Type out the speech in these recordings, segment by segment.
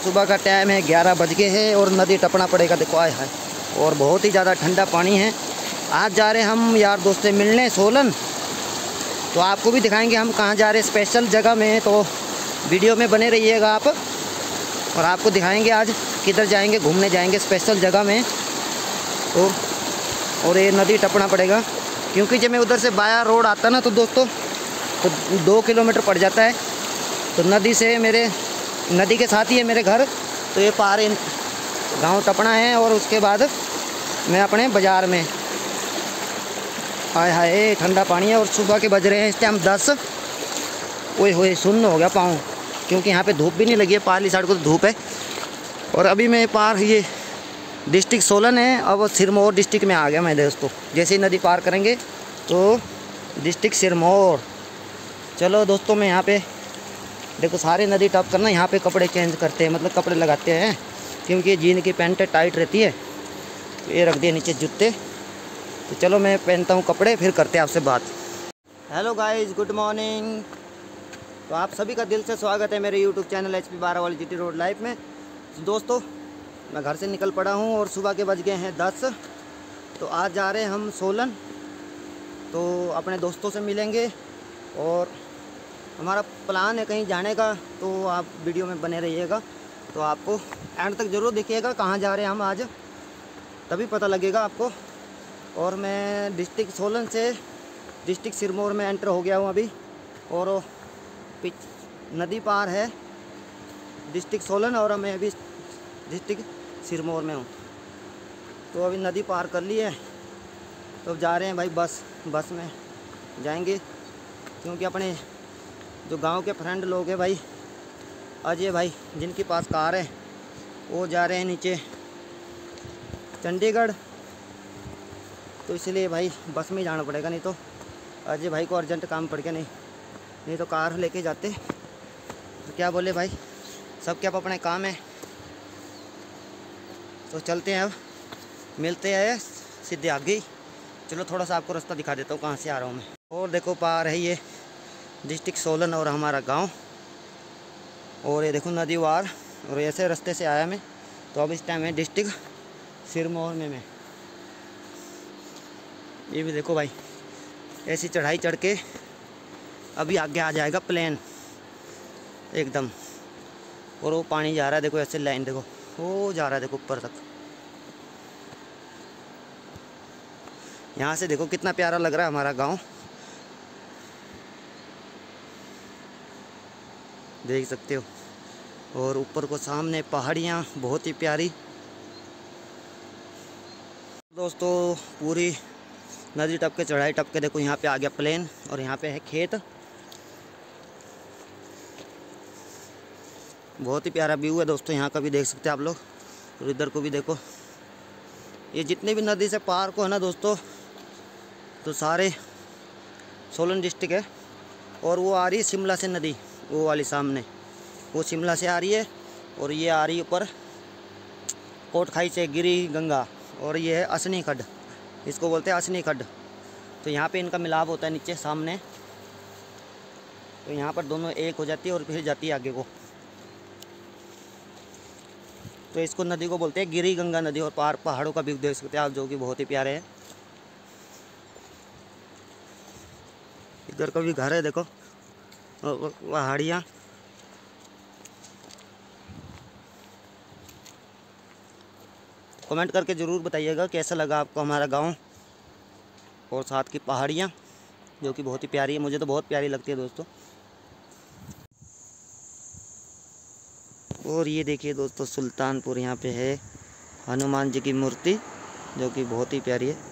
सुबह का टाइम है, 11 बज गए हैं और नदी टपना पड़ेगा। देखो आए हाय, और बहुत ही ज़्यादा ठंडा पानी है। आज जा रहे हैं हम यार दोस्त से मिलने सोलन, तो आपको भी दिखाएंगे हम कहाँ जा रहे हैं, स्पेशल जगह में। तो वीडियो में बने रहिएगा आप, और आपको दिखाएंगे आज किधर जाएंगे, घूमने जाएंगे स्पेशल जगह में। तो और ये नदी टपना पड़ेगा, क्योंकि जब मैं उधर से बाया रोड आता ना तो दोस्तों तो 2 किलोमीटर पड़ जाता है। तो नदी से नदी के साथ ही है मेरे घर, तो ये पार गांव टपना है। और उसके बाद मैं अपने बाज़ार में, हाय हाय ठंडा पानी है। और सुबह के बज रहे हैं इस टाइम 10। ओए होए सुन्न हो गया पाँव, क्योंकि यहाँ पे धूप भी नहीं लगी है, पारली साइड को तो धूप है। और अभी मैं पार, ये डिस्ट्रिक्ट सोलन है, अब सिरमौर डिस्ट्रिक्ट में आ गया मैं दोस्तों। जैसे ही नदी पार करेंगे तो डिस्ट्रिक्ट सिरमौर। चलो दोस्तों, मैं यहाँ पे देखो सारे नदी टॉप करना, यहाँ पे कपड़े चेंज करते हैं, मतलब कपड़े लगाते हैं, क्योंकि जीन की पैंट टाइट रहती है। तो ये रख दिए नीचे जूते। तो चलो मैं पहनता हूँ कपड़े, फिर करते हैं आपसे बात। Hello guys, good morning. तो आप सभी का दिल से स्वागत है मेरे यूट्यूब चैनल HP 12 वाली GT रोड लाइफ में। तो दोस्तों मैं घर से निकल पड़ा हूँ और सुबह के बज गए हैं 10। तो आज जा रहे हैं हम सोलन, तो अपने दोस्तों से मिलेंगे और हमारा प्लान है कहीं जाने का। तो आप वीडियो में बने रहिएगा, तो आपको एंड तक ज़रूर देखिएगा कहाँ जा रहे हैं हम आज, तभी पता लगेगा आपको। और मैं डिस्ट्रिक्ट सोलन से डिस्ट्रिक्ट सिरमौर में एंटर हो गया हूँ अभी, और नदी पार है डिस्ट्रिक्ट सोलन और मैं अभी डिस्ट्रिक्ट सिरमौर में हूँ। तो अभी नदी पार कर ली है, तो जा रहे हैं भाई बस में जाएंगे, क्योंकि अपने जो गांव के फ्रेंड लोग हैं भाई, अजय भाई जिनके पास कार है, वो जा रहे हैं नीचे चंडीगढ़। तो इसलिए भाई बस में ही जाना पड़ेगा, नहीं तो अजय भाई को अर्जेंट काम पड़ गया, नहीं तो कार लेके जाते। तो क्या बोले भाई, सबके अब अपने काम है। तो चलते हैं, अब मिलते हैं सीधे आगे ही। चलो थोड़ा सा आपको रास्ता दिखा देता हूँ कहाँ से आ रहा हूँ मैं। और देखो पार है ये डिस्ट्रिक्ट सोलन और हमारा गांव, और ये देखो नदी वार, और ऐसे रास्ते से आया मैं। तो अब इस टाइम है डिस्ट्रिक्ट सिरमौर में मैं। ये भी देखो भाई, ऐसी चढ़ाई चढ़ के अभी आगे आ जाएगा प्लेन एकदम। और वो पानी जा रहा है देखो, ऐसे लाइन देखो, वो जा रहा है देखो ऊपर तक। यहाँ से देखो कितना प्यारा लग रहा है हमारा गांव, देख सकते हो। और ऊपर को सामने पहाड़ियाँ बहुत ही प्यारी। दोस्तों पूरी नदी टप के चढ़ाई टप के देखो, यहाँ पे आ गया प्लेन, और यहाँ पे है खेत। बहुत ही प्यारा व्यू है दोस्तों, यहाँ का भी देख सकते हैं आप लोग, और इधर को भी देखो। ये जितने भी नदी से पार को है ना दोस्तों, तो सारे सोलन डिस्ट्रिक्ट है। और वो आ रही है शिमला से नदी, वो वाली सामने, वो शिमला से आ रही है। और ये आ रही है ऊपर कोटखाई से गिरी गंगा, और ये है असनी खड्ड, इसको बोलते हैं असनी खड्ड। तो यहाँ पे इनका मिलाप होता है नीचे सामने, तो यहाँ पर दोनों एक हो जाती है और फिर जाती है आगे को। तो इसको नदी को बोलते हैं गिरी गंगा नदी। और पहाड़ों का व्यू देख सकते हैं आप, जो कि बहुत ही प्यारे हैं। इधर का भी घर है देखो, पहाड़ियाँ। कमेंट करके ज़रूर बताइएगा कैसा लगा आपको हमारा गांव, और साथ की पहाड़ियाँ जो कि बहुत ही प्यारी है। मुझे तो बहुत प्यारी लगती है दोस्तों। और ये देखिए दोस्तों, सुल्तानपुर यहाँ पे है हनुमान जी की मूर्ति, जो कि बहुत ही प्यारी है।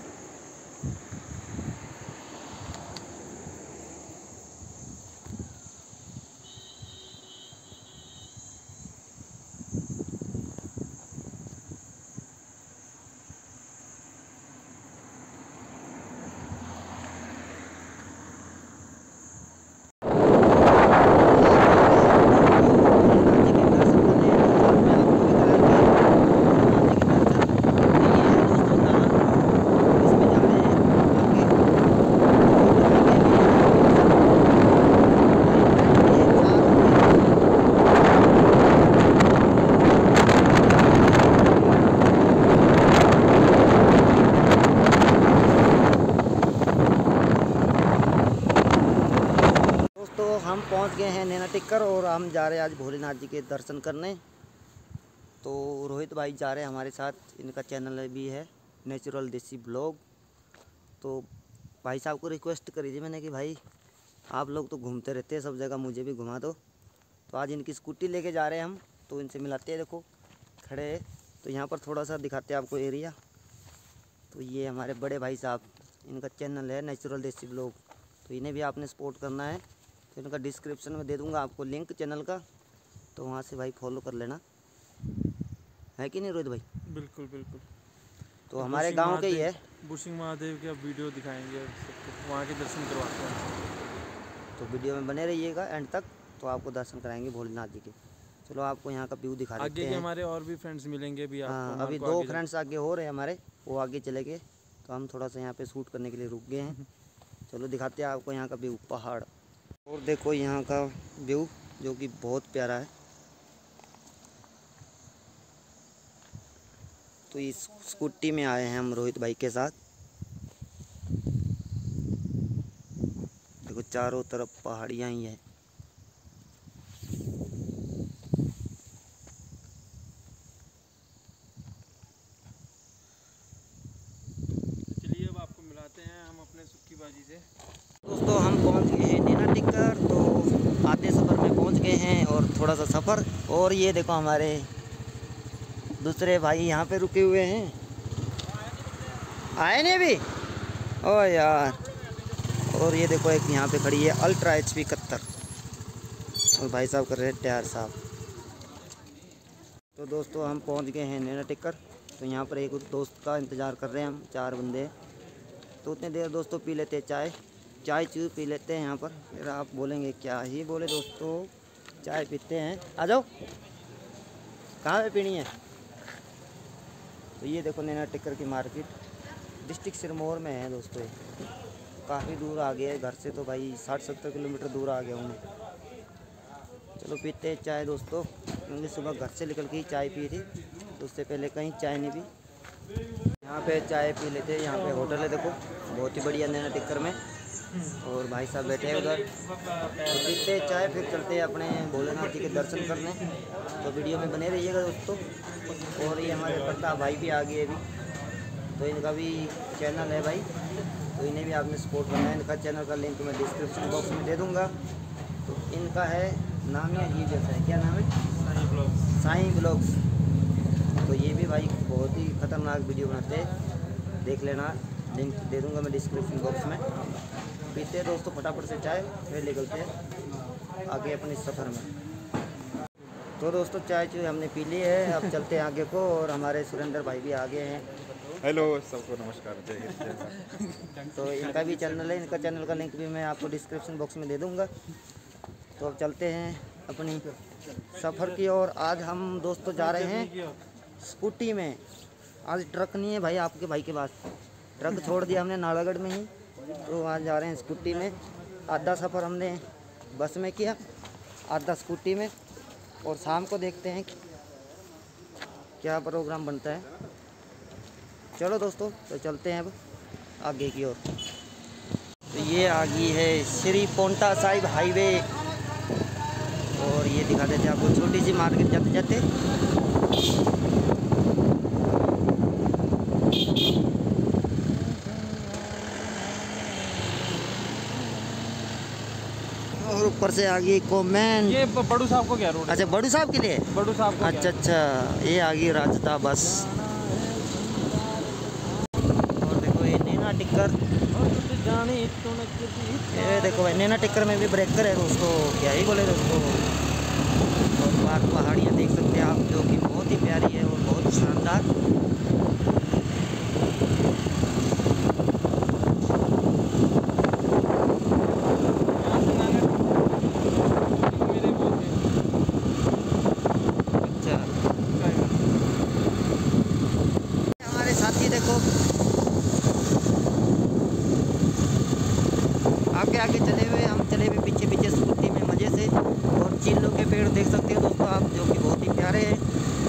हैं नैना टिक्कर और हम जा रहे हैं आज भोलेनाथ जी के दर्शन करने। तो रोहित भाई जा रहे हैं हमारे साथ, इनका चैनल भी है नेचुरल देसी ब्लॉग। तो भाई साहब को रिक्वेस्ट करी थी मैंने कि भाई आप लोग तो घूमते रहते हैं सब जगह, मुझे भी घुमा दो। तो आज इनकी स्कूटी लेके जा रहे हैं हम, तो इनसे मिलाते हैं। देखो खड़े हैं, तो यहाँ पर थोड़ा सा दिखाते हैं आपको एरिया। तो ये हमारे बड़े भाई साहब, इनका चैनल है नेचुरल देसी ब्लॉग, तो इन्हें भी आपने सपोर्ट करना है। तो इनका डिस्क्रिप्शन में दे दूंगा आपको लिंक चैनल का, तो वहाँ से भाई फॉलो कर लेना, है कि नहीं रोहित भाई? बिल्कुल बिल्कुल। तो हमारे गांव के ही है। बुशिंग महादेव के अब वीडियो दिखाएंगे, सबको वहाँ के दर्शन करवाते हैं। तो वीडियो में बने रहिएगा एंड तक, तो आपको दर्शन कराएंगे भोलेनाथ जी के। चलो आपको यहाँ का व्यू दिखा देते हैं। आगे के हमारे और भी फ्रेंड्स मिलेंगे भी आपको। हाँ, अभी 2 फ्रेंड्स आगे हो रहे हैं हमारे, वो आगे चले गए, तो हम थोड़ा सा यहाँ पे शूट करने के लिए रुक गए हैं। चलो दिखाते हैं आपको यहाँ का व्यू, पहाड़। और देखो यहाँ का व्यू जो कि बहुत प्यारा है। तो इस स्कूटी में आए हैं हम रोहित भाई के साथ। देखो चारों तरफ पहाड़ियाँ ही है। चलिए अब आपको मिलाते हैं हम अपने सुक्की बाजी से। दोस्तों हम पहुंच गए हैं नैना टिक्कर, तो आधे सफ़र में पहुंच गए हैं और थोड़ा सा सफ़र। और ये देखो हमारे दूसरे भाई यहाँ पे रुके हुए हैं, आए नहीं अभी? ओ यार। और ये देखो एक यहाँ पे खड़ी है अल्ट्रा HP 71, और भाई साहब कर रहे हैं टायर साहब। तो दोस्तों हम पहुँच गए हैं नैना टिक्कर। तो यहाँ पर एक दोस्त का इंतज़ार कर रहे हैं हम, 4 बंदे। तो उतने देर दोस्तों पी लेते हैं चाय चू पी लेते हैं यहाँ पर। फिर आप बोलेंगे क्या ही बोले दोस्तों, चाय पीते हैं, आ जाओ। कहाँ पे पीनी है? तो ये देखो नैना टिक्कर की मार्केट डिस्ट्रिक्ट सिरमौर में है दोस्तों। काफ़ी दूर आ गया है घर से, तो भाई 60-70 किलोमीटर दूर आ गया हूँ मैं। चलो पीते हैं चाय दोस्तों, क्योंकि सुबह घर से निकल के ही चाय पी थी, तो उससे पहले कहीं चाय नहीं पी। यहाँ पे चाय पी लेते हैं। यहाँ पे होटल है देखो, बहुत ही बढ़िया नैना टिक्कर में। और भाई साहब बैठे हैं उधर, तो पीते हैं चाय, फिर चलते हैं अपने भोलेनाथ जी के दर्शन करने। तो वीडियो में बने रहिएगा दोस्तों। और ये हमारे प्रताप भाई भी आ गए अभी, तो इनका भी चैनल है भाई, तो इन्हें भी आपने सपोर्ट करना है। इनका चैनल का लिंक मैं डिस्क्रिप्शन बॉक्स में दे दूँगा। तो इनका है नाम या अजीब जैसा है, क्या नाम है? साईं ब्लॉग्स। तो ये भी भाई बहुत ही ख़तरनाक वीडियो बनाते हैं, देख लेना, लिंक दे दूंगा मैं डिस्क्रिप्शन बॉक्स में। पीते हैं दोस्तों फटाफट से चाय, फिर निकलते हैं आगे अपने सफ़र में। तो दोस्तों चाय हमने पी ली है, अब चलते हैं आगे को। और हमारे सुरेंद्र भाई भी आगे हैं। हेलो सबको नमस्कार, जय हिंद। तो इनका भी चैनल है, इनका चैनल का लिंक भी मैं आपको डिस्क्रिप्शन बॉक्स में दे दूँगा। तो अब चलते हैं अपनी सफ़र की ओर। आज हम दोस्तों जा रहे हैं स्कूटी में। आज ट्रक नहीं है भाई आपके भाई के पास, ट्रक छोड़ दिया हमने नालागढ़ में ही, तो आज जा रहे हैं स्कूटी में। आधा सफ़र हमने बस में किया, आधा स्कूटी में। और शाम को देखते हैं क्या प्रोग्राम बनता है। चलो दोस्तों तो चलते हैं अब आगे की ओर। तो ये आ गई है श्री पोंटा साहिब हाईवे, और ये दिखा देते हैं आपको छोटी सी मार्केट जाते जाते। और ऊपर से आ गई कॉमेंट। ये बड़ू साहब को क्या रोड? अच्छा बड़ू साहब के लिए, बड़ू साहब को अच्छा। ये आ गई राजता बस। और देखो ये नैना टिक्कर, ये देखो भाई नैना टिक्कर में भी ब्रेकर है दोस्तों, क्या ही बोले दोस्तों। और बाहर पहाड़ियाँ देख सकते हैं आप, जो कि बहुत ही प्यारी है और बहुत शानदार। हमारे साथी देखो आगे आगे चले हुए, हम चले हुए पीछे पीछे स्कूटी में मज़े से। और चीलों के पेड़ देख सकते हैं दोस्तों आप, जो कि बहुत ही प्यारे हैं।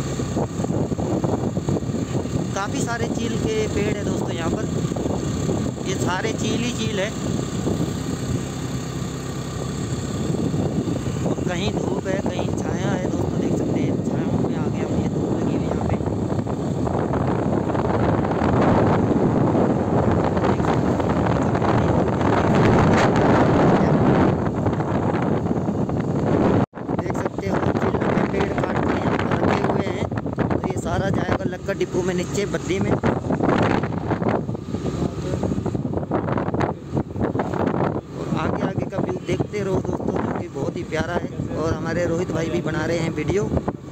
काफ़ी सारे चील के पेड़ है दोस्तों यहाँ पर, ये सारे चील ही चील है। कहीं धूप है कहीं छाया है दोस्तों, देख सकते हैं छाया में आ गया, ये धूप लगी हुई यहाँ पे। देख सकते हो चिल्लों में पेड़ काट के यहाँ पर रखे हुए हैं, तो ये सारा जाएगा लक्कड़ डिपो में नीचे बद्दी में। आगे आगे का व्यू देखते रहो दोस्तों, जो कि बहुत ही प्यारा है। और हमारे रोहित भाई भी बना रहे हैं वीडियो,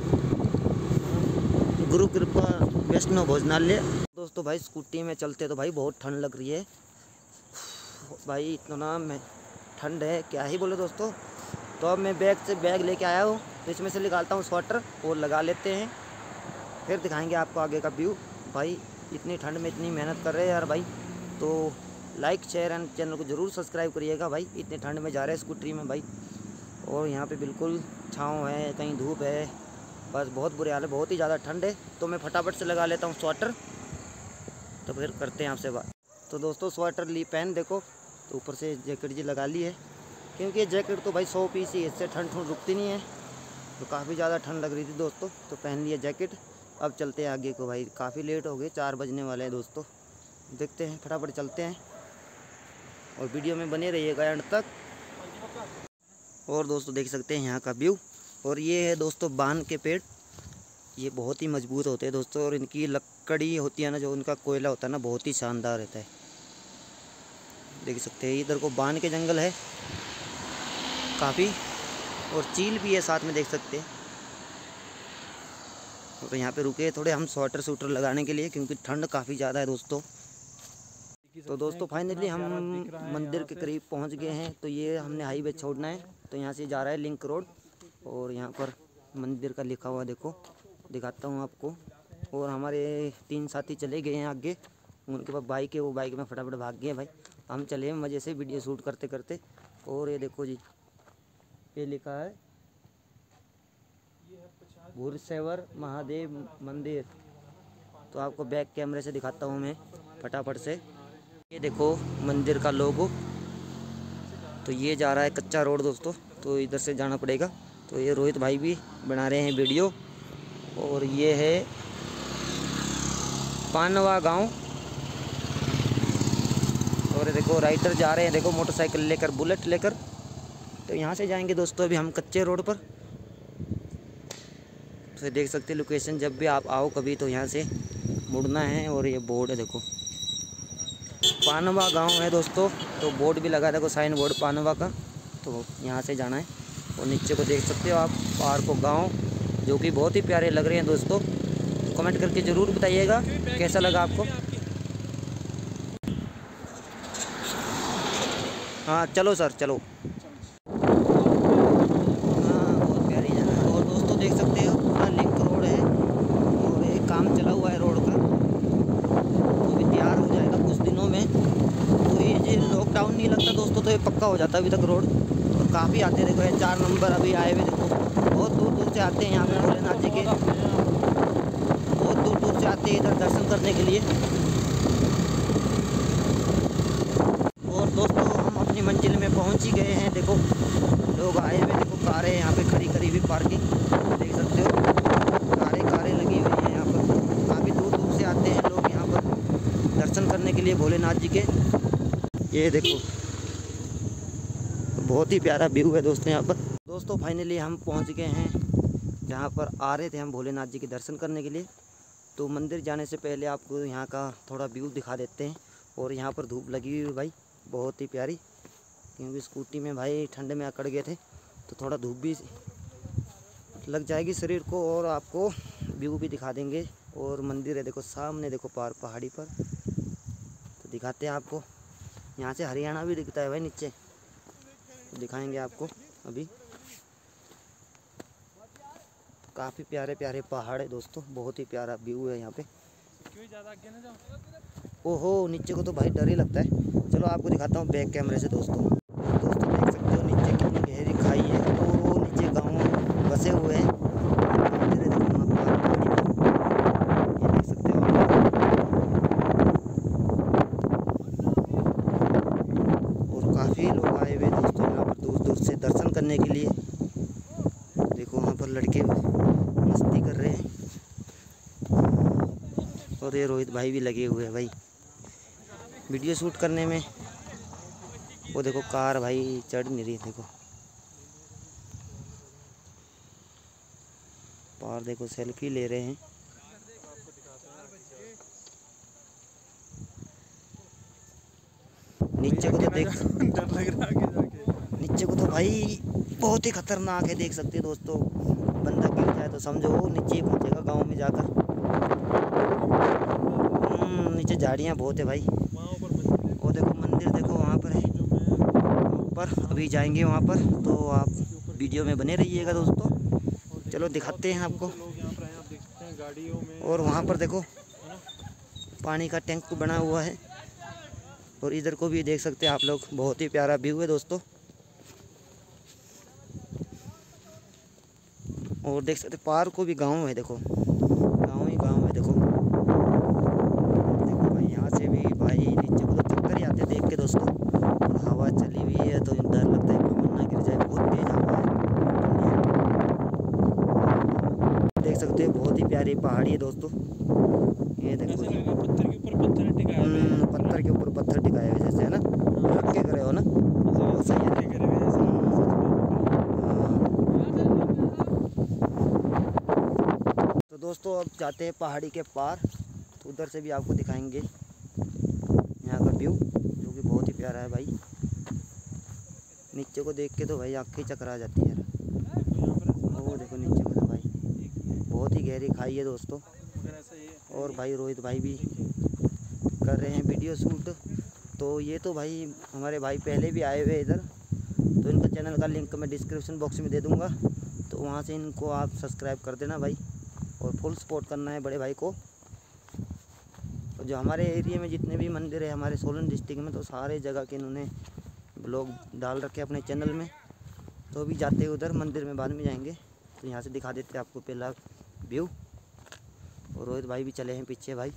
गुरु कृपा वैष्णव भोजनालय। दोस्तों भाई स्कूटी में चलते तो भाई बहुत ठंड लग रही है भाई, इतना में ठंड है क्या ही बोले दोस्तों। तो अब मैं बैग लेके आया हूँ, तो इसमें से निकालता हूँ स्वेटर और लगा लेते हैं, फिर दिखाएंगे आपको आगे का व्यू। भाई इतनी ठंड में इतनी मेहनत कर रहे हैं यार भाई, तो लाइक शेयर एंड चैनल को ज़रूर सब्सक्राइब करिएगा भाई। इतनी ठंड में जा रहे हैं स्कूटरी में भाई, और यहाँ पे बिल्कुल छाँव है कहीं धूप है, बस बहुत बुरे हाल है, बहुत ही ज़्यादा ठंड है। तो मैं फटाफट से लगा लेता हूँ स्वेटर, तो फिर करते हैं आपसे बात। तो दोस्तों स्वेटर ली पहन देखो, तो ऊपर से जैकेट जी लगा ली है, क्योंकि ये जैकेट तो भाई 100 पीस ही, इससे ठंड रुकती नहीं है, तो काफ़ी ज़्यादा ठंड लग रही थी दोस्तों, तो पहन लिया जैकेट। अब चलते हैं आगे को भाई, काफ़ी लेट हो गए, 4 बजने वाले हैं दोस्तों। देखते हैं फटाफट चलते हैं, और वीडियो में बने रहिएगा एंड तक। और दोस्तों देख सकते हैं यहाँ का व्यू, और ये है दोस्तों बान के पेड़, ये बहुत ही मजबूत होते हैं दोस्तों, और इनकी लकड़ी होती है ना, जो उनका कोयला होता है ना, बहुत ही शानदार रहता है। देख सकते हैं इधर को बान के जंगल है काफ़ी, और चील भी है साथ में, देख सकते हैं। तो यहाँ पे रुके थोड़े हम स्वेटर लगाने के लिए, क्योंकि ठंड काफ़ी ज़्यादा है दोस्तों। तो दोस्तों फाइनली हम मंदिर के करीब पहुँच गए हैं। तो ये हमने हाईवे छोड़ना है, तो यहाँ से जा रहा है लिंक रोड, और यहाँ पर मंदिर का लिखा हुआ देखो, दिखाता हूँ आपको। और हमारे 3 साथी चले गए हैं आगे, उनके पास बाइक है, वो बाइक में फटाफट भाग गए भाई। हम चले मज़े से वीडियो शूट करते करते। और ये देखो जी, ये लिखा है भूरसेवर महादेव मंदिर। तो आपको बैक कैमरे से दिखाता हूँ मैं फटाफट से। ये देखो मंदिर का लोगो, तो ये जा रहा है कच्चा रोड दोस्तों, तो इधर से जाना पड़ेगा। तो ये रोहित भाई भी बना रहे हैं वीडियो, और ये है पानवा गांव। और देखो राइडर जा रहे हैं देखो, मोटरसाइकिल लेकर, बुलेट लेकर। तो यहाँ से जाएंगे दोस्तों अभी हम कच्चे रोड पर। तो देख सकते हैं लोकेशन, जब भी आप आओ कभी तो यहाँ से मुड़ना है। और ये बोर्ड है देखो, पानवा गांव है दोस्तों, तो बोर्ड भी लगा देखो, साइन बोर्ड पानवा का। तो यहाँ से जाना है, और नीचे को देख सकते हो आप पहाड़ को गांव, जो कि बहुत ही प्यारे लग रहे हैं दोस्तों। तो कमेंट करके ज़रूर बताइएगा कैसा लगा आपको। हाँ चलो सर चलो। हाँ बहुत प्यारी जगह। और दोस्तों देख सकते हो पूरा लिंक रोड है, और एक काम चला हुआ है रोड का, तो भी तैयार हो जाएगा कुछ दिनों में। तो ये लॉकडाउन नहीं लगता दोस्तों, तो ये पक्का हो जाता अभी तक रोड। और काफ़ी आते देखो, ये 4 नंबर अभी आए हुए देखो, बहुत दूर दूर से आते हैं यहाँ पे भोलेनाथ जी के, बहुत दूर दूर से आते हैं इधर दर्शन करने के लिए। और दोस्तों हम अपनी मंजिल में पहुंच ही गए हैं, देखो लोग आए हुए देखो, कारें यहाँ पे खड़ी करी हुई पार्किंग, देख सकते हो कारें लगी हुई हैं यहाँ पर। काफ़ी दूर दूर से आते हैं लोग यहाँ पर दर्शन करने के लिए भोलेनाथ जी के। ये देखो बहुत ही प्यारा व्यू है दोस्तों यहाँ पर। दोस्तों फाइनली हम पहुँच गए हैं जहाँ पर आ रहे थे हम भोलेनाथ जी के दर्शन करने के लिए। तो मंदिर जाने से पहले आपको यहाँ का थोड़ा व्यू दिखा देते हैं। और यहाँ पर धूप लगी हुई है भाई, बहुत ही प्यारी, क्योंकि स्कूटी में भाई ठंड में अकड़ गए थे, तो थोड़ा धूप भी लग जाएगी शरीर को। और आपको व्यू भी दिखा देंगे। और मंदिर है देखो सामने, देखो पहाड़ी पर, तो दिखाते हैं आपको। यहाँ से हरियाणा भी दिखता है भाई नीचे, तो दिखाएंगे आपको अभी। काफ़ी प्यारे प्यारे पहाड़ है दोस्तों, बहुत ही प्यारा व्यू है यहाँ पे। ओहो नीचे को तो भाई डर ही लगता है। चलो आपको दिखाता हूँ बैक कैमरे से दोस्तों। दोस्तों देख सकते हो नीचे कितनी गहरी खाई है, तो नीचे गाँव बसे हुए हैं। ये देख सकते हो और काफ़ी लोग आए हुए दोस्तों यहाँ पर दूर दूर से दर्शन करने के लिए। और ये रोहित भाई भी लगे हुए हैं भाई वीडियो शूट करने में। वो देखो कार भाई चढ़ नहीं रही, देखो पार देखो सेल्फी ले रहे हैं। नीचे को तो देख, डर लग रहा है आगे जाके। नीचे को तो भाई बहुत ही खतरनाक है, देख सकते हैं दोस्तों। बंदा गिर जाए तो समझो वो नीचे ही पहुंचेगा गांव में जाकर। नीचे झाड़ियाँ बहुत है भाई। वो देखो मंदिर देखो वहाँ पर है ऊपर, अभी जाएंगे वहाँ पर, तो आप वीडियो में बने रहिएगा दोस्तों। चलो दिखाते हैं आपको। और वहाँ पर देखो पानी का टैंक बना हुआ है, और इधर को भी देख सकते हैं आप लोग। बहुत ही प्यारा व्यू है दोस्तों। और देख सकते पार को भी गांव है, देखो गांव ही गांव है। देखो देखो भाई यहाँ से भी भाई नीचे को तो चक्कर ही आते देख के दोस्तों। और हवा चली हुई है तो डर लगता है कि ना गिर जाए, बहुत तेज हवा है। देख सकते हो बहुत ही प्यारी पहाड़ी है दोस्तों। ये देखो पत्थर के ऊपर पत्थर टिकाए हुए हैं। पत्थर के ऊपर पत्थर टिकाए हुए जैसे है ना, रख के करे हो ना, वो सही है। तो दोस्तों अब जाते हैं पहाड़ी के पार, तो उधर से भी आपको दिखाएंगे यहाँ का व्यू, जो कि बहुत ही प्यारा है भाई। नीचे को देख के तो भाई आँखें चकरा जाती है। वो देखो नीचे को तो भाई बहुत ही गहरी खाई है दोस्तों। और भाई रोहित भाई भी कर रहे हैं वीडियो शूट। तो ये तो भाई हमारे भाई पहले भी आए हुए इधर, तो इनका चैनल का लिंक मैं डिस्क्रिप्शन बॉक्स में दे दूँगा, तो वहाँ से इनको आप सब्सक्राइब कर देना भाई, और फुल सपोर्ट करना है बड़े भाई को। और जो हमारे एरिया में जितने भी मंदिर है हमारे सोलन डिस्ट्रिक्ट में, तो सारे जगह के इन्होंने ब्लॉग डाल रखे अपने चैनल में। तो भी जाते हैं उधर मंदिर में, बाद में जाएंगे। तो यहाँ से दिखा देते हैं आपको पहला व्यू। और रोहित भाई भी चले हैं पीछे भाई।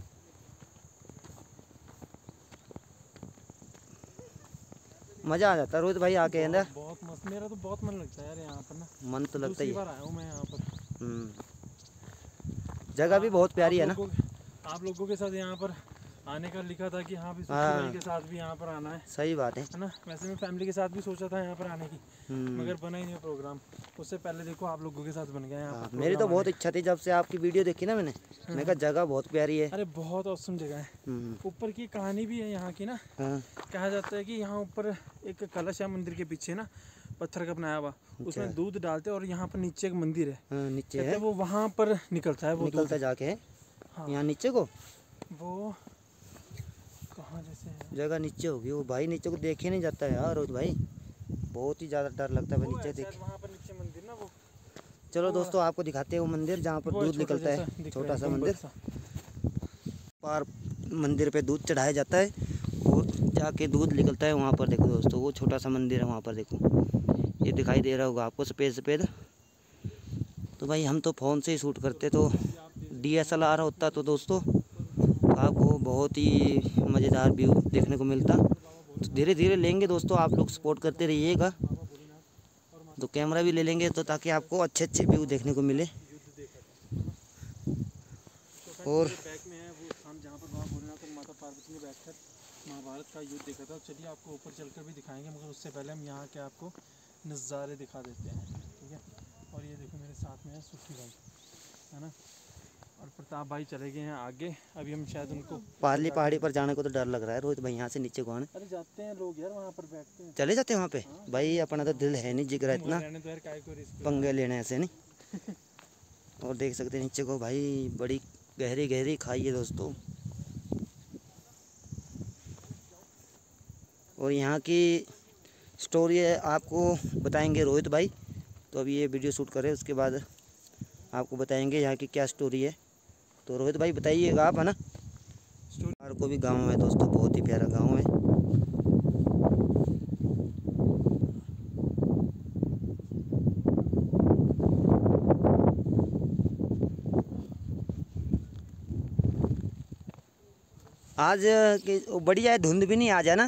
मज़ा आ जाता है रोहित भाई आके अंदर, बहुत मस्त। मेरा तो बहुत मन लगता है यार यहाँ पर ना, मन तो लगता ही दूसरी है। बार आया हूँ मैं यहाँ पर। जगह भी बहुत प्यारी है ना। आप लोगों के साथ यहाँ पर आने का लिखा था कि हाँ भी भाई के साथ भी यहाँ पर आना है। सही बात है ना। वैसे मैं फैमिली के साथ भी सोचा था यहाँ पर आने की, मगर बना ही नहीं प्रोग्राम। उससे पहले देखो आप लोगों के साथ बन गया यहाँ पर। मेरी तो बहुत इच्छा थी जब से आपकी वीडियो देखी ना मैंने कहा जगह बहुत प्यारी है। अरे बहुत औसम जगह है। ऊपर की कहानी भी है यहाँ की ना। कहा जाता है कि यहाँ ऊपर एक कलश है मंदिर के पीछे ना, पत्थर का बनाया हुआ, उसमें दूध डालते हैं, और यहाँ पर नीचे एक मंदिर है। नीचे है वो वहाँ पर निकलता है, वो निकलता जाके है। यहाँ नीचे को वो कहाँ जैसे है जगह नीचे होगी वो भाई, नीचे को देखे नहीं जाता है यार रोहित भाई, बहुत ही ज़्यादा डर लगता है भाई नीचे देख। वहाँ पर नीचे मंदिर ना वो। चलो दोस्तों आपको दिखाते हैं वो मंदिर जहाँ पर दूध निकलता है, छोटा सा मंदिर। पार मंदिर पे दूध चढ़ाया जाता है और जाके दूध निकलता है वहाँ पर। देखो दोस्तों वो छोटा सा मंदिर है वहाँ पर, देखो ये दिखाई दे रहा होगा आपको सफ़ेद। तो भाई हम तो फ़ोन से ही शूट करते, तो DSLR होता तो दोस्तों आपको बहुत ही मज़ेदार व्यू देखने को मिलता। तो धीरे धीरे लेंगे दोस्तों, आप लोग सपोर्ट करते रहिएगा। तो कैमरा भी ले लेंगे तो ताकि आपको अच्छे अच्छे व्यू देखने को मिले। और बैक में है वो स्थान जहाँ पर बाबा भोलेनाथ और माता पार्वती ने बैठकर महाभारत का युद्ध देखा था। चलिए आपको ऊपर चलकर भी दिखाएंगे, मगर उससे पहले हम यहाँ के आपको नज़ारे दिखा देते हैं, ठीक है। और ये देखो मेरे साथ में है सुखी भाई, है ना, और प्रताप भाई चले गए हैं आगे। अभी हम शायद उनको पारली पहाड़ी पर जाने को तो डर लग रहा है रोहित भाई, यहाँ से नीचे को आने। अरे जाते हैं लोग यार, वहाँ पर बैठते हैं, चले जाते हैं वहाँ पे। भाई अपना तो दिल है नहीं जिगरा इतना तो यार काय को रिस्क पंगे लेने ऐसे नहीं। और देख सकते हैं नीचे को भाई बड़ी गहरी गहरी खाई है दोस्तों। और यहाँ की स्टोरी आपको बताएंगे रोहित भाई। तो अभी ये वीडियो शूट करें उसके बाद आपको बताएंगे यहाँ की क्या स्टोरी है। तो रोहित भाई बताइएगा आप, है ना। स्टोरी को भी गांव है दोस्तों, बहुत ही प्यारा गांव है। आज बढ़िया है, धुंध भी नहीं आज, है ना।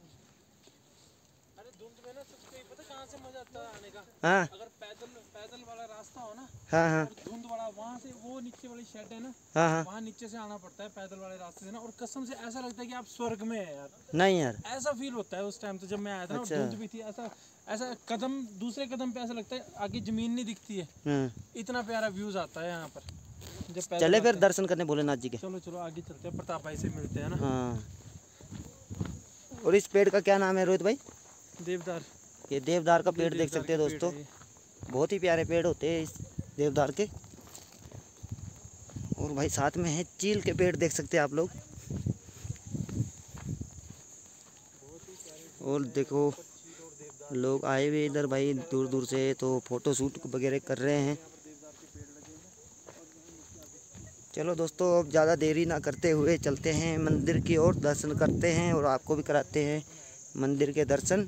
अरे धुंध में ना सबको पता कहाँ से मजा आता है आने का। हाँ अगर पैदल वाला रास्ता हो ना, हाँ हाँ धुंध वाला वहाँ से वो नीचे वाली शेड है ना, हाँ हाँ। वहाँ नीचे से आना पड़ता है पैदल वाले रास्ते से ना, और कसम से ऐसा लगता है कि आप स्वर्ग में है यार। नहीं यार, ऐसा फील होता है उस टाइम तो जब मैं आया था ना, अच्छा। धुंध भी थी, ऐसा ऐसा कदम दूसरे कदम पे ऐसा लगता है आगे जमीन नहीं दिखती है, इतना प्यारा व्यूज आता है यहाँ पर जब पैदल चले फिर आते दर्शन करने भोलेनाथ जी के। हैं। चलो चलो आगे चलते हैं, प्रताप भाई से मिलते हैं ना। हाँ। और इस पेड़ का क्या नाम है रोहित भाई? देवदार। ये देवदार का पेड़ देख सकते हैं दोस्तों, बहुत ही प्यारे पेड़ होते हैं इस देवदार के। और भाई साथ में है चील के पेड़, देख सकते हैं आप लोग। और देखो लोग आए हुए इधर भाई दूर दूर से, तो फोटो शूट वगैरह कर रहे हैं। चलो दोस्तों, अब ज़्यादा देरी ना करते हुए चलते हैं मंदिर की ओर, दर्शन करते हैं और आपको भी कराते हैं मंदिर के दर्शन।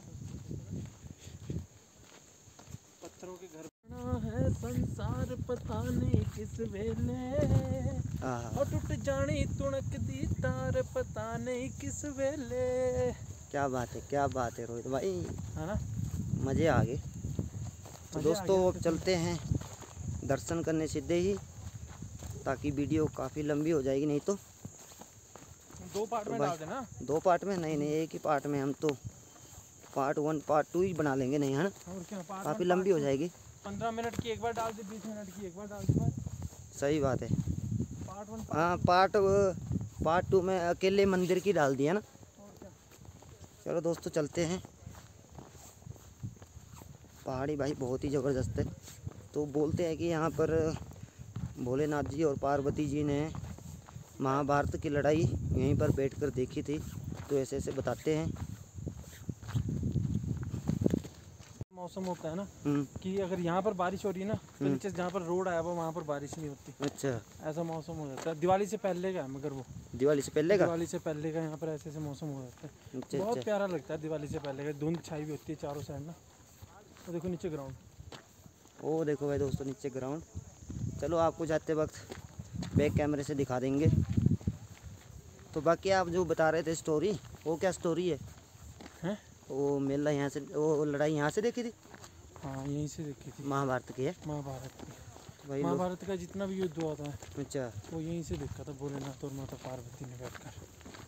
पत्थरों के घर है संसार पता नहीं किस वेले, और टूट जानी तुणक दी तार पता नहीं किस वेले। क्या बात है, क्या बात है रोहित भाई, हाँ मज़े आ गए। तो दोस्तों अब चलते हैं दर्शन करने सीधे ही, ताकि वीडियो काफ़ी लंबी हो जाएगी, नहीं तो 2 पार्ट में डाल देना। 2 पार्ट में नहीं, एक ही पार्ट में, हम तो पार्ट 1 पार्ट 2 ही बना लेंगे, नहीं है ना, और क्या, काफ़ी लंबी हो जाएगी। 15 मिनट की एक बार डाल दे, 20 मिनट की एक बार डाल दे, सही बात है। पार्ट 1 हाँ, पार्ट 2 में अकेले मंदिर की डाल दिया ना। और क्या। चलो दोस्तों चलते हैं। पहाड़ी भाई बहुत ही ज़बरदस्त है। तो बोलते हैं कि यहाँ पर भोलेनाथ जी और पार्वती जी ने महाभारत की लड़ाई यहीं पर बैठकर देखी थी, तो ऐसे ऐसे बताते हैं। मौसम होता है ना कि अगर यहाँ पर बारिश हो रही है ना, तो नीचे जहाँ पर रोड आया हुआ वहाँ पर बारिश नहीं होती। अच्छा, ऐसा मौसम हो जाता है। दिवाली से पहले का है, मगर वो दिवाली से पहले का? दिवाली से पहले का यहाँ पर ऐसे ऐसे मौसम हो जाता है। अच्छा, बहुत अच्छा। प्यारा लगता है दिवाली से पहले का, धुंध छाई भी होती है चारों साइड ना। तो देखो नीचे ग्राउंड, वो देखो भाई दोस्तों नीचे ग्राउंड। चलो आपको जाते वक्त बैक कैमरे से दिखा देंगे। तो बाकी आप जो बता रहे थे स्टोरी, वो क्या स्टोरी है? हैं? वो मेला यहाँ से, वो लड़ाई यहाँ से देखी थी? हाँ यहीं से देखी थी, महाभारत की है? महाभारत की। तो भाई महाभारत का जितना भी युद्ध हुआ था, अच्छा, वो यहीं से देखा था, भोलेनाथ और माता पार्वती ने बैठकर।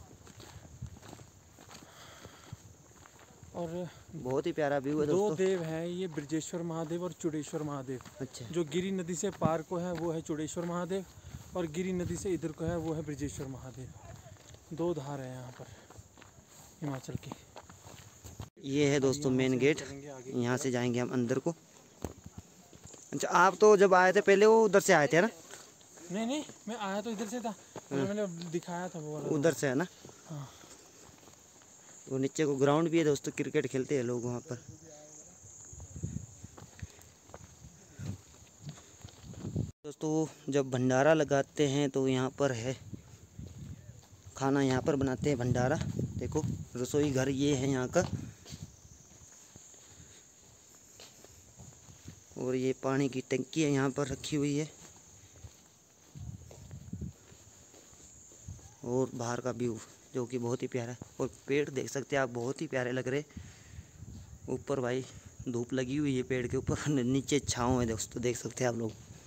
और बहुत ही प्यारा व्यू है 2 दोस्तों। देव हैं ये, ब्रजेश्वर महादेव और चुड़ेश्वर महादेव। अच्छा, जो गिरी नदी से पार को है वो है चुड़ेश्वर महादेव, और गिरी नदी से इधर को है वो है ब्रजेश्वर महादेव। 2 धार है यहाँ पर हिमाचल की। ये है दोस्तों मेन गेट, चलेंगे आगे। यहाँ से जाएंगे हम अंदर को। अच्छा, आप तो जब आए थे पहले वो उधर से आए थे ना? नहीं नहीं, मैं आया तो इधर से था, मैंने दिखाया था वो वाला। उधर से है ना? हाँ। वो नीचे को ग्राउंड भी है दोस्तों, क्रिकेट खेलते हैं लोग वहाँ पर। दोस्तों जब भंडारा लगाते हैं तो यहाँ पर है खाना, यहाँ पर बनाते हैं भंडारा। देखो रसोई घर ये है यहाँ का, और ये पानी की टंकी है यहाँ पर रखी हुई है। और बाहर का व्यू जो कि बहुत ही प्यारा है, और पेड़ देख सकते हैं आप, बहुत ही प्यारे लग रहे। ऊपर भाई धूप लगी हुई है पेड़ के ऊपर, नीचे छाँव है दोस्तों, देख सकते हैं आप लोग।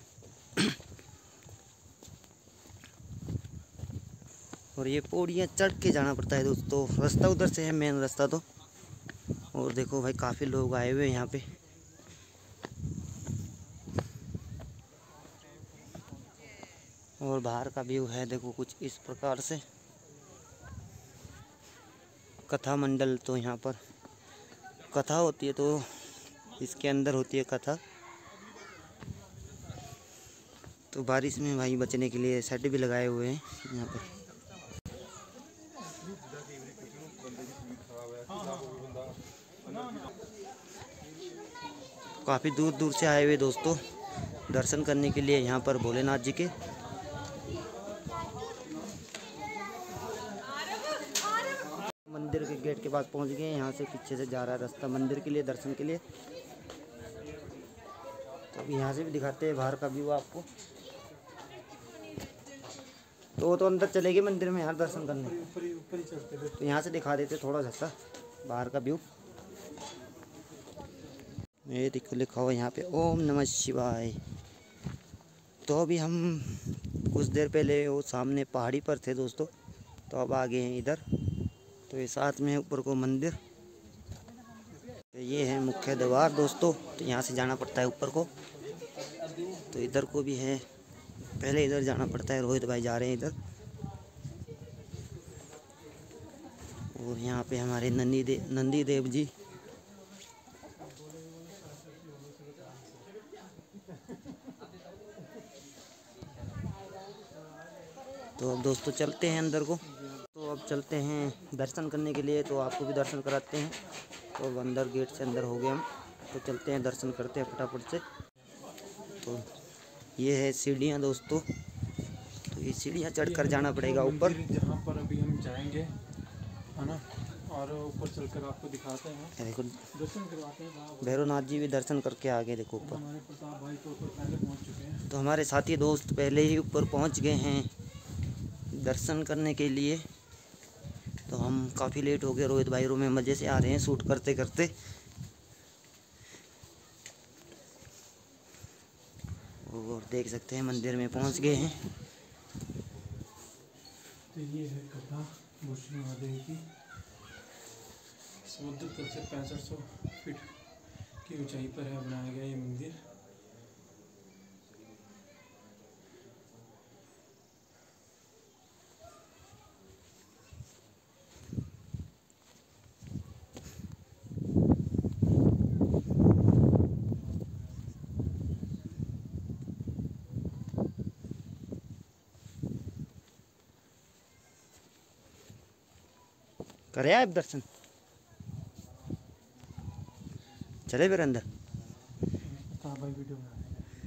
और ये पौड़ियाँ चढ़ के जाना पड़ता है दोस्तों, रास्ता उधर से है मेन रास्ता तो। और देखो भाई काफ़ी लोग आए हुए हैं यहाँ पे। और बाहर का व्यू है देखो कुछ इस प्रकार से। कथा मंडल, तो यहाँ पर कथा होती है तो इसके अंदर होती है कथा। तो बारिश में भाई बचने के लिए शेड भी लगाए हुए हैं यहाँ पर। काफ़ी दूर दूर से आए हुए दोस्तों दर्शन करने के लिए यहाँ पर भोलेनाथ जी के। मंदिर के गेट के पास पहुँच गए, यहाँ से पीछे से जा रहा है रास्ता मंदिर के लिए, दर्शन के लिए। तो अभी यहाँ से भी दिखाते हैं बाहर का व्यू आपको। तो वो तो अंदर चलेगी मंदिर में यार दर्शन करने, ऊपर ही चलते थे। तो यहाँ से दिखा देते थोड़ा सा बाहर का व्यू। ये देखो लिखा हुआ यहाँ पे ओम नमः शिवाय। तो अभी हम कुछ देर पहले वो सामने पहाड़ी पर थे दोस्तों, तो अब आ गए हैं इधर। तो ये साथ में है ऊपर को मंदिर। तो ये है मुख्य द्वार दोस्तों, तो यहाँ से जाना पड़ता है ऊपर को। तो इधर को भी है, पहले इधर जाना पड़ता है। रोहित भाई जा रहे हैं इधर। और यहाँ पे हमारे नंदी देव जी। तो अब दोस्तों चलते हैं अंदर को। तो अब चलते हैं दर्शन करने के लिए, तो आपको भी दर्शन कराते हैं। तो अब अंदर गेट से अंदर हो गए हम, तो चलते हैं दर्शन करते हैं फटाफट से। तो ये है सीढ़ियाँ दोस्तों, तो ये सीढ़ियाँ चढ़कर जाना पड़ेगा ऊपर, जहाँ पर अभी हम जाएंगे, है ना। और ऊपर चलकर आपको दिखाते हैं, देखो दर्शन करवाते हैं। भैरवनाथ जी भी दर्शन करके आ गए। देखो ऊपर हमारे प्रताप भाई तो ऊपर पहले पहुँच चुके हैं। तो हमारे साथी दोस्त पहले ही ऊपर पहुंच गए हैं दर्शन करने के लिए। तो हम काफ़ी लेट हो गए। रोहित भाई रूम में मज़े से आ रहे हैं शूट करते करते। और देख सकते हैं मंदिर में पहुंच गए हैं। तो ये है कथा मुश्री महादेव की। समुद्र तल से 6500 फीट की ऊंचाई पर है बनाया गया ये मंदिर। करे आप दर्शन, चले फिर अंदर। प्रताप भाई वीडियो बना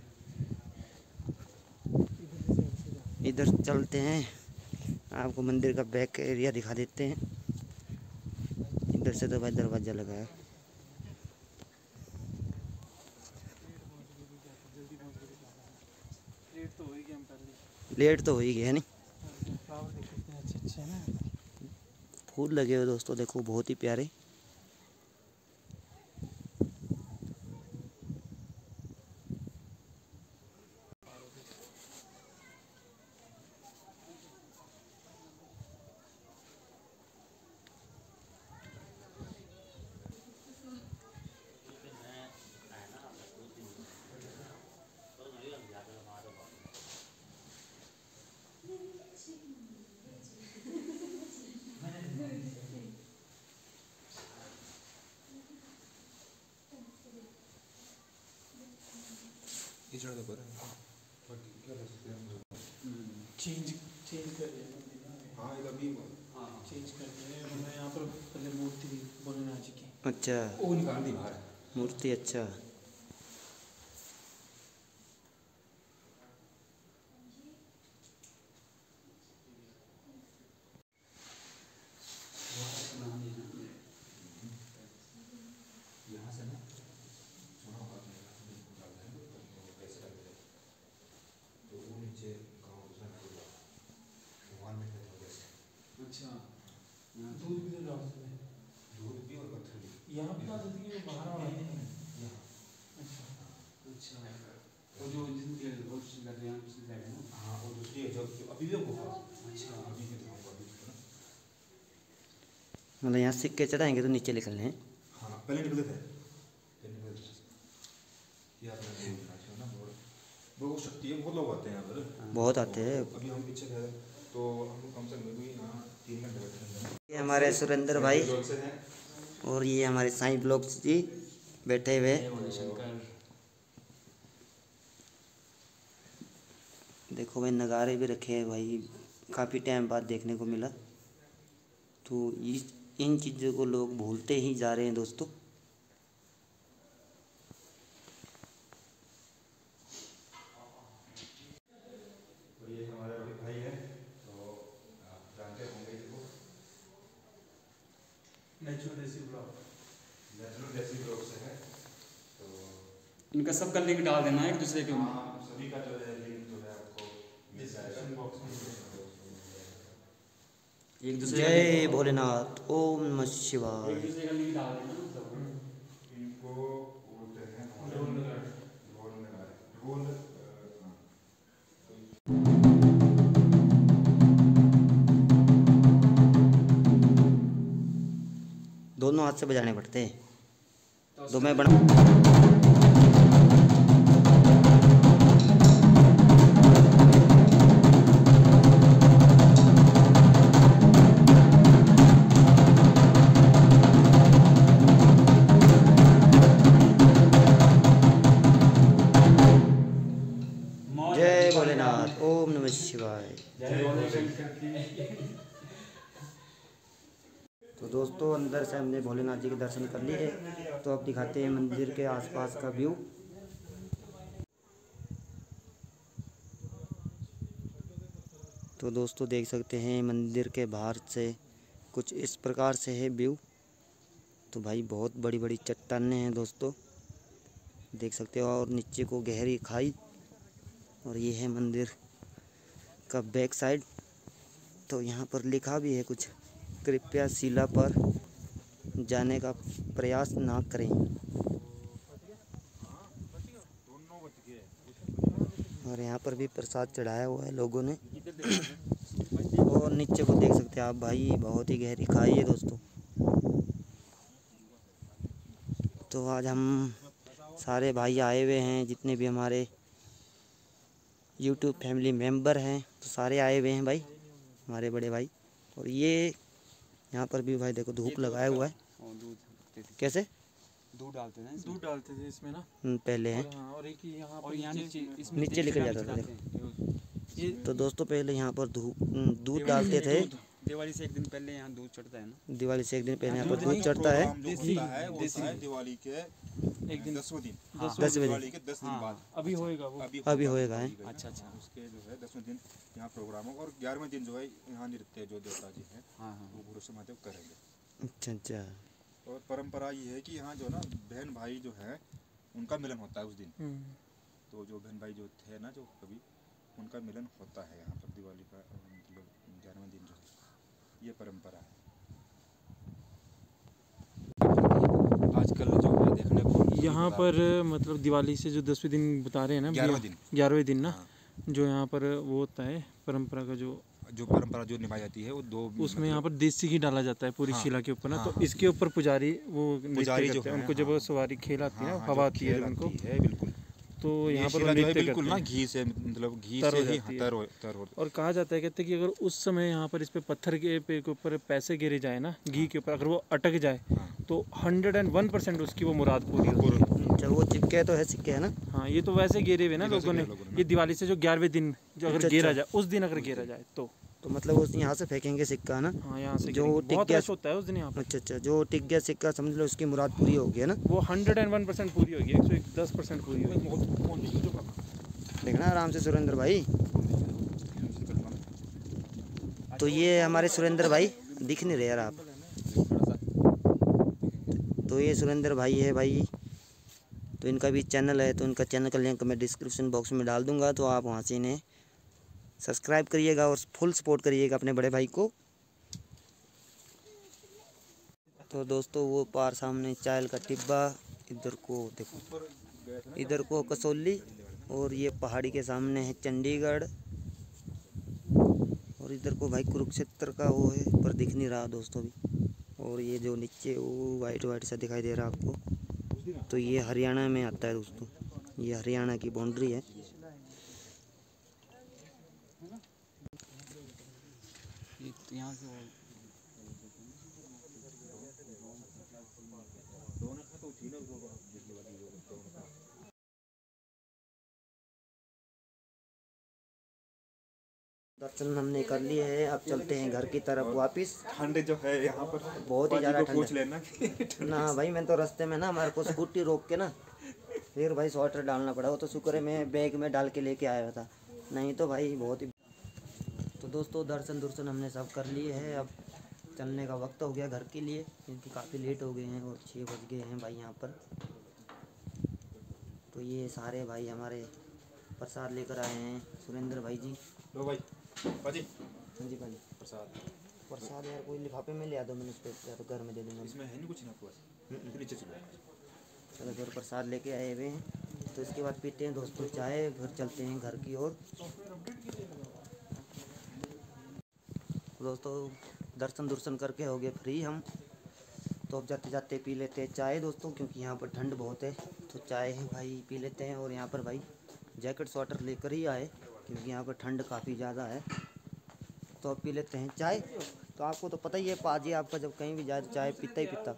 रहे हैं। इधर चलते हैं, आपको मंदिर का बैक एरिया दिखा देते हैं। इधर से तो भाई दरवाज़ा लगा है। लेट तो हो ही गया हम पहले। लेट तो हो ही गया नहीं। फ्लावर देख कितने अच्छे अच्छे हैं ना। फूल लगे हुए दोस्तों, देखो बहुत ही प्यारे। चेंज कर दिया। हाँ चेंज कर दिया। मैं यहाँ पर पहले मूर्ति थी भोलेनाथ जी की, अच्छा वो निकाल दी बाहर। मूर्ति, अच्छा। यहाँ से ना तो वो नीचे गाँव दूसरा भगवान में अच्छा दूध भी तो डाल सकते हैं। दूध भी और पत्थर भी यहाँ पे डाल देती है बाहर आ रही है। यहाँ। अच्छा वो जो जिनके रोज कर रहे हैं दूसरी साइड है ना। हाँ और दूसरी है जो अभी भी गुफा। अच्छा अभी भी तो अभी मतलब यहाँ सिक्के चढ़ाएंगे तो नीचे निकलने हैं। हाँ पहले निकले थे, पहले निकले थे। ये आपने देखा ना, बहुत शक्ति है, बहुत लोग आते हैं यहाँ पर, बहुत आते हैं। अभी हम पीछे गए तो हम कम से कम भी यहाँ 3 घंटे बैठे हैं। ये हमारे सुरेंद्र भाई से हैं और ये हमारे साईं ब्लॉग्स जी बैठे हुए। देखो भाई नगारे भी रखे हैं भाई, काफ़ी टाइम बाद देखने को मिला। तो इन चीज़ों को लोग भूलते ही जा रहे हैं दोस्तों। तो ये हमारा रोहित भाई है, तो आप जानते होंगे इसको, नेचुरल देसी ब्लॉग। नेचुरल देसी ब्लॉग से है। तो इनका सबका लिंक डाल देना है एक दूसरे के। हाँ सभी का जो है लिंक जो है आपको मिल जाएगा बॉक्स में। एक दूसरे जय भोलेनाथ, ओम नमः एक शिवाय। दूसरे का लिंक डाल देना मतलब। इनको बोलते हैं ढोल नगाड़े, ढोल नगाड़े, ढोल। हाँ दोनों हाथ से बजाने पड़ते हैं। तो मैं बना जय भोलेनाथ, ओम नमः शिवाय। तो दोस्तों अंदर से हमने भोलेनाथ जी के दर्शन कर लिए, तो अब दिखाते हैं मंदिर के आसपास का व्यू। तो दोस्तों देख सकते हैं मंदिर के बाहर से कुछ इस प्रकार से है व्यू। तो भाई बहुत बड़ी बड़ी चट्टानें हैं दोस्तों, देख सकते हो, और नीचे को गहरी खाई। और ये है मंदिर का बैक साइड। तो यहाँ पर लिखा भी है कुछ, कृपया शिला पर जाने का प्रयास ना करें। और यहाँ पर भी प्रसाद चढ़ाया हुआ है लोगों ने। और नीचे को देख सकते हैं आप भाई, बहुत ही गहरी खाई है दोस्तों। तो आज हम सारे भाई आए हुए हैं, जितने भी हमारे YouTube फैमिली मेंबर हैं, तो सारे आए हुए हैं भाई, हमारे बड़े भाई। और ये यहाँ पर भी भाई देखो धूप लगाया हुआ है। कैसे दूध डालते हैं दूध डालते थे इसमें ना पहले है, हाँ, और एक यहाँ और यहाँ नीचे नीचे लिखा जाता था देखो। तो दोस्तों पहले यहाँ पर दूध डालते थे। दिवाली से एक दिन पहले यहाँ दूध चढ़ता है ना। दिवाली से एक दिन पहले यहाँ पर दूध चढ़ता है। दिवाली के एक दिन 10वें दिन, 10वें दिवाली के 10 दिन बाद अभी होएगा वो। अभी होएगा है। अच्छा अच्छा। उसके जो है 10वें दिन यहाँ प्रोग्राम होगा, और 11वें दिन जो है यहाँ नृत्य जो देवता जी हैं हाँ हाँ। वो गुरु से महादेव करेंगे। अच्छा अच्छा। और परंपरा ये है कि यहाँ जो ना बहन भाई जो है उनका मिलन होता है उस दिन। तो जो बहन भाई जो थे ना, जो कभी उनका मिलन होता है यहाँ पर दिवाली का, मतलब 11वें दिन जो है, ये परंपरा है। आजकल जो है देखने को यहाँ पर मतलब दिवाली से जो 10वें दिन बता रहे हैं ना, 11वें दिन ना, जो यहाँ पर वो होता है परंपरा का, जो परंपरा जो निभाई जाती है वो दो, उसमें यहाँ पर देसी घी डाला जाता है पूरी शिला के ऊपर ना। तो इसके ऊपर पुजारी वो नृत्य करते हैं, उनको जब सवारी खेल आती है, हवा आती है उनको, बिल्कुल। तो यहाँ पर नृत्य बिल्कुल ना घी से, मतलब घी से ही तर हो। और कहा जाता है, कहते हैं कि अगर उस समय यहाँ पर इस पे पत्थर के ऊपर पैसे गिरे जाए ना घी के ऊपर, अगर वो अटक जाए तो 101% उसकी वो मुराद पूरी होती है। अच्छा वो चिपके तो है, सिक्के है ना। हाँ, ये तो वैसे गिरे हुए ना लोगों ने। ये दिवाली से जो 11वें दिन जो अगर गिरा जाए, उस दिन अगर गिरा जाए तो मतलब उस यहाँ से फेंकेंगे सिक्का ना। हाँ, यहाँ से जो टिक बहुत गया रश होता है उस दिन यहाँ पर। अच्छा, जो टिक गया सिक्का समझ लो उसकी मुराद पूरी हो गई है ना। वो 101% पूरी होगी, 110% पूरी होगी। देखना आराम से सुरेंद्र भाई। तो ये हमारे सुरेंद्र भाई दिख नहीं रहे यार आप। तो ये सुरेंद्र भाई है भाई, तो इनका भी चैनल है, तो इनका चैनल का लिंक मैं डिस्क्रिप्शन बॉक्स में डाल दूंगा, तो आप वहाँ से इन्हें सब्सक्राइब करिएगा और फुल सपोर्ट करिएगा अपने बड़े भाई को। तो दोस्तों वो पार सामने चायल का टिब्बा, इधर को देखो, इधर को कसौली, और ये पहाड़ी के सामने है चंडीगढ़, और इधर को भाई कुरुक्षेत्र का वो है, पर दिख नहीं रहा दोस्तों भी। और ये जो नीचे वो वाइट वाइट सा दिखाई दे रहा है आपको, तो ये हरियाणा में आता है दोस्तों, ये हरियाणा की बाउंड्री है। यहाँ से दर्शन हमने कर लिए हैं, अब चलते हैं घर की तरफ वापस। ठंड जो है यहाँ पर बहुत ही ज़्यादा पूछ ठंड लेना ना भाई। मैं तो रास्ते में ना हमारे को स्कूटी रोक के ना फिर भाई स्वेटर डालना पड़ा। वो तो शुक्र है मैं बैग में डाल के लेके आया था, नहीं तो भाई बहुत ही। तो दोस्तों दर्शन हमने सब कर लिए हैं, अब चलने का वक्त हो गया घर के लिए, क्योंकि काफ़ी लेट हो गए हैं और 6 बज गए हैं भाई यहाँ पर। तो ये सारे भाई हमारे प्रसाद लेकर आए हैं, सुरेंद्र भाई जी। लो भाई पाजी। हाँ जी भाई। प्रसाद यार कोई लिफाफे में ले आ दो, मैंने उस पर या तो घर में दे दूँगा। इसमें है नहीं कुछ ना पास, नीचे चलो। चलो फिर प्रसाद लेके आए हुए हैं, तो इसके बाद पीते हैं दोस्तों चाय, फिर चलते हैं घर की ओर। दोस्तों दर्शन करके हो गए फ्री हम, तो अब जाते जाते पी लेते हैं चाय दोस्तों, क्योंकि यहाँ पर ठंड बहुत है। तो चाय भाई पी लेते हैं। और यहाँ पर भाई जैकेट स्वेटर लेकर ही आए, क्योंकि यहाँ पर ठंड काफ़ी ज़्यादा है। तो अब पी लेते हैं चाय। तो आपको तो पता ही है पाजी आपका जब कहीं भी जाए चाय पीता ही पीता।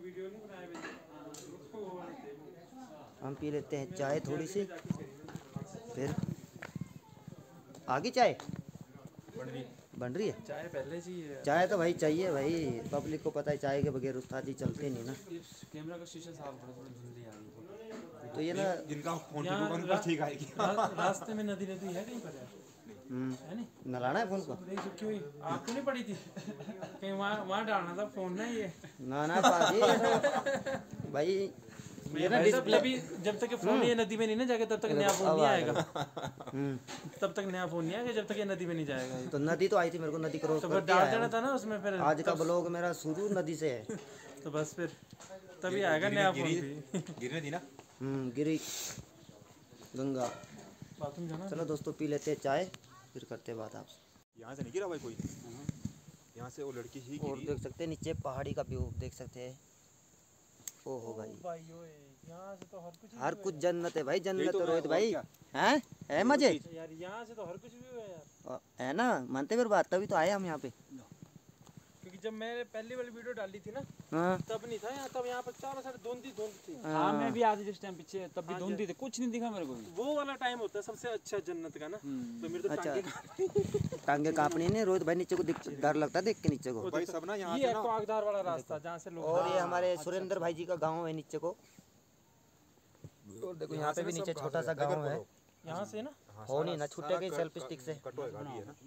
हम पी लेते हैं चाय थोड़ी सी, फिर आगे चाय बन रही है। चाय पहले से ही है। चाय तो भाई चाहिए भाई, पब्लिक को पता है चाय के बगैर उस्तादी चलते नहीं ना। कैमरा का शीशा साफ करो, थोड़ा धुंधली आ रही है। तो ये ना जिनका फोन की दुकान पर ठीक आएगी। रास्ते में नदी है कहीं पर यार, है नहीं? नलाना है फोन को। नहीं तो क्यों आपको नहीं पड़ी थी? कहीं वहाँ डालना था फोन ना ये। ना पाजी भाई ये ना डिस्प्ले भी जब तक फोन ये नदी में नहीं ना जाएगा तब तक नया फोन नहीं आएगा। तब तक नया फोन नहीं आएगा जब तक ये नदी में नहीं जाएगा। तो नदी तो आई थी, मेरे को नदी क्रॉस तो करके डाल आया देना हूँ। था ना उसमें फिर। आज का ब्लॉग मेरा शुरू नदी से है। तो बस फिर तभी आएगा नया फोन भी। गिरने दी ना। गिरी गंगा। बाथरूम जाना। चलो दोस्तों पी लेते हैं चाय, फिर करते हैं बात आपसे। यहाँ से नहीं गिरा भाई कोई, यहाँ से वो लड़की ही और गिरी। देख सकते हैं नीचे पहाड़ी का व्यू देख सकते हैं। ओहो भाई यहाँ से तो हर कुछ जन्नत है भाई, जन्नत तो है है, रोहित और भाई। क्या? हैं है मजे यार, यहाँ से तो हर कुछ भी है यार। है ना, मानते फिर बात, तभी तो आए हम यहाँ पे। क्योंकि जब मैंने पहली वाली वीडियो डाली थी ना हाँ तब नहीं था यहाँ, तब यहाँ पर चारों साइड धुंध थी। हाँ मैं भी आज जिस टाइम पीछे तब भी धुंधी थे, कुछ नहीं दिखा मेरे को। वो वाला टाइम होता है सबसे अच्छा जन्नत का ना। तो मेरे तो अच्छा। टांगे टांगे कांपनी नहीं रोहित भाई, नीचे को डर लगता है देख के नीचे को। भाई सब ना यहाँ ये से ना है आगदार वाला रास्ता जहाँ से लोग। और ये हमारे सुरेंद्र भाई जी का गांव है नीचे को। और देखो यहाँ पे भी नीचे छोटा सा गांव है। यहाँ से ना हो नहीं ना छुट्टे गई सेल्फी स्टिक से। कटोए गाड़ी है ना।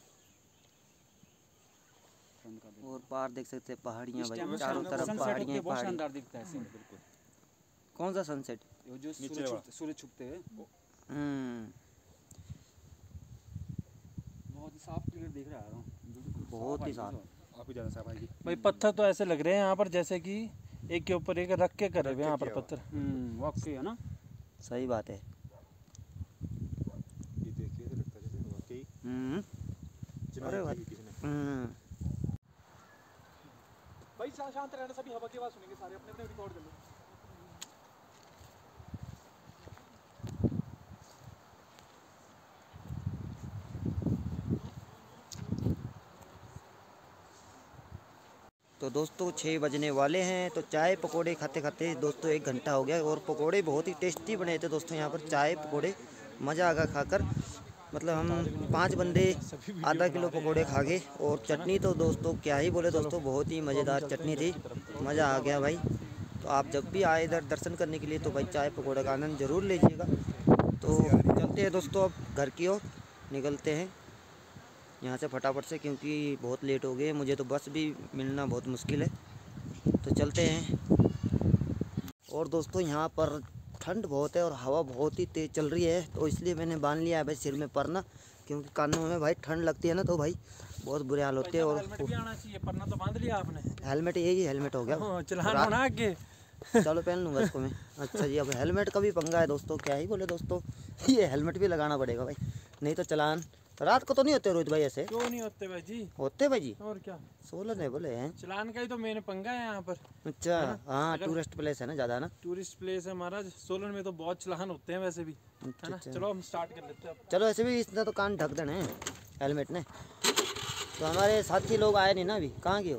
और पार देख सकते हैं पहाड़ियाँ इस भाई, टाइम चारों तरफ सनसेट पहाड़ियाँ होते ही बहुत पहाड़ी। शानदार दिखता है सीन बिल्कुल। कौन सा सनसेट? वो जो नीचे वाला। सूरज छुपते हैं बहुत ही साफ क्लियर दिख रहा है। बहुत ही साफ। आप ही ज़्यादा साफ आएगी। भाई पत्थर तो ऐसे लग रहे हैं यहाँ पर जैसे कि एक के ऊपर एक रख के करे हुए हैं यहाँ पर पत्थर। वाकई है ना, सही बात है। ये देखिए तो लगता है जैसे वाकई अरे चिनाई भाई। की किसी ने। भाई शांत रहना, सभी हवा की आवाज सुनेंगे सारे, अपने अपने रिकॉर्ड कर लो। तो दोस्तों 6 बजने वाले हैं, तो चाय पकोड़े खाते खाते दोस्तों 1 घंटा हो गया। और पकोड़े बहुत ही टेस्टी बने थे दोस्तों यहाँ पर, चाय पकोड़े मज़ा आ गया खाकर। मतलब हम 5 बंदे आधा किलो पकोड़े खा गए। और चटनी तो दोस्तों क्या ही बोले दोस्तों, बहुत ही मज़ेदार चटनी थी, मज़ा आ गया भाई। तो आप जब भी आए इधर दर्शन करने के लिए तो भाई चाय पकोड़े का आनंद ज़रूर लीजिएगा। तो चलते हैं दोस्तों अब घर की ओर, निकलते हैं यहाँ से फटाफट से, क्योंकि बहुत लेट हो गए। मुझे तो बस भी मिलना बहुत मुश्किल है, तो चलते हैं। और दोस्तों यहाँ पर ठंड बहुत है और हवा बहुत ही तेज़ चल रही है, तो इसलिए मैंने बांध लिया है भाई सिर में परना, क्योंकि कानों में भाई ठंड लगती है ना, तो भाई बहुत बुरे हाल होते हैं। और हेलमेट भी आना चाहिए, परना तो बांध लिया आपने। हेलमेट, यही हेलमेट हो गया, चलान होना आगे। चलो पहन लूँगा इसको मैं। अच्छा जी, अब हेलमेट का भी पंगा है दोस्तों, क्या ही बोले दोस्तों, ये हेलमेट भी लगाना पड़ेगा भाई, नहीं तो चलान रात को तो नहीं होते रोहित भाई ऐसे। क्यों नहीं होते भाई जी? होते भाई जी, और क्या, 16 नहीं बोले हैं। चलान का ही तो मैंने पंगा है यहाँ पर। अच्छा हाँ, टूरिस्ट प्लेस है ना ज़्यादा ना। टूरिस्ट प्लेस है महाराज, सोलन में तो बहुत चलान होते हैं वैसे भी, है ना। अच्छा। चलो हम स्टार्ट कर लेते हैं अब। चलो ऐसे भी इसने तो कान ढक देने हैं हेलमेट ने। तो हमारे साथी लोग आए नहीं ना अभी, कहाँ गए हो?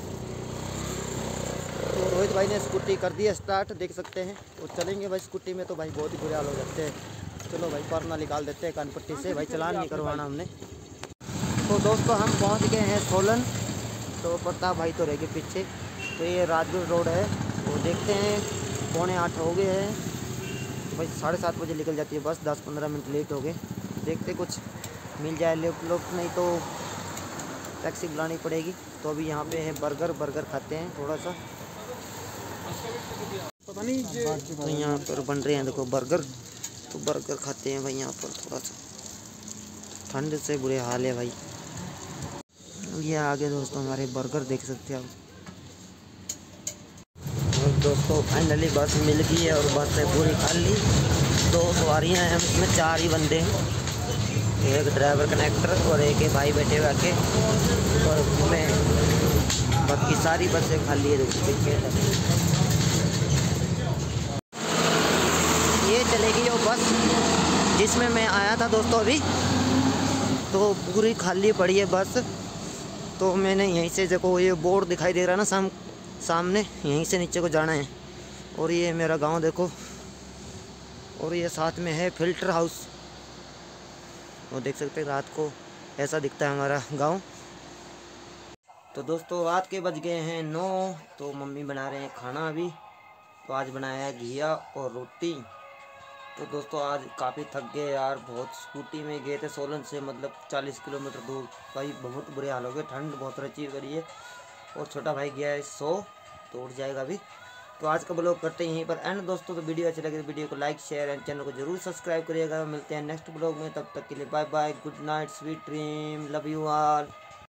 तो रोहित भाई ने स्कूटी कर दी है स्टार्ट, देख सकते हैं। वो चलेंगे भाई स्कूटी में तो भाई बहुत ही बुरे हाल हो जाते हैं। चलो भाई परना निकाल देते हैं कानपट्टी से, भाई चलान नहीं करवाना हमने। तो दोस्तों हम पहुंच गए हैं सोलन, तो प्रताप भाई तो रह गए पीछे। तो ये राजगीर रोड है, तो देखते हैं 7:45 हो गए हैं। तो भाई 7:30 बजे निकल जाती है बस, 10-15 मिनट लेट हो गए। देखते कुछ मिल जाए लिफ्ट, नहीं तो टैक्सी बुलानी पड़ेगी। तो अभी यहाँ पे है बर्गर खाते हैं थोड़ा सा। पता नहीं तो यहाँ पर बन रहे हैं देखो बर्गर, तो बर्गर खाते हैं भाई यहाँ पर थोड़ा सा। ठंड से बुरे हाल है भाई। ये आगे दोस्तों हमारे बर्गर देख सकते हैं आप। और दोस्तों फाइनली बस मिल गई है और बस है पूरी खाली। 2 सवारियाँ हैं, उसमें 4 ही बंदे हैं, एक ड्राइवर कनेक्टर और एक भाई बैठे हुए आके। और मैं बाकी सारी बसें खाली है। ये चलेगी वो बस जिसमें मैं आया था दोस्तों अभी, तो पूरी खाली पड़ी है बस। तो मैंने यहीं से देखो ये बोर्ड दिखाई दे रहा है ना सामने, यहीं से नीचे को जाना है। और ये मेरा गांव देखो, और ये साथ में है फिल्टर हाउस। और देख सकते हैं रात को ऐसा दिखता है हमारा गांव। तो दोस्तों रात के बज गए हैं 9। तो मम्मी बना रहे हैं खाना अभी। तो आज बनाया है घिया और रोटी। तो दोस्तों आज काफ़ी थक गए यार, बहुत स्कूटी में गए थे सोलन से, मतलब 40 किलोमीटर दूर। भाई बहुत बुरे हाल हो गए, ठंड बहुत रची करी है। और छोटा भाई गया है सो, तो उठ जाएगा अभी। तो आज का ब्लॉग करते हैं यहीं पर एंड दोस्तों। तो वीडियो अच्छी लगे तो वीडियो को लाइक शेयर एंड चैनल को जरूर सब्सक्राइब करिएगा। मिलते हैं नेक्स्ट ब्लॉग में, तब तक के लिए bye bye, good night, sweet dream, love you all.